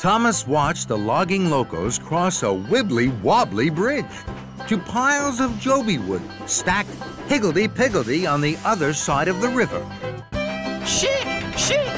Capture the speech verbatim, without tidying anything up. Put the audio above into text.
Thomas watched the logging locos cross a wibbly-wobbly bridge to piles of joby wood stacked higgledy-piggledy on the other side of the river. Shit! Shit!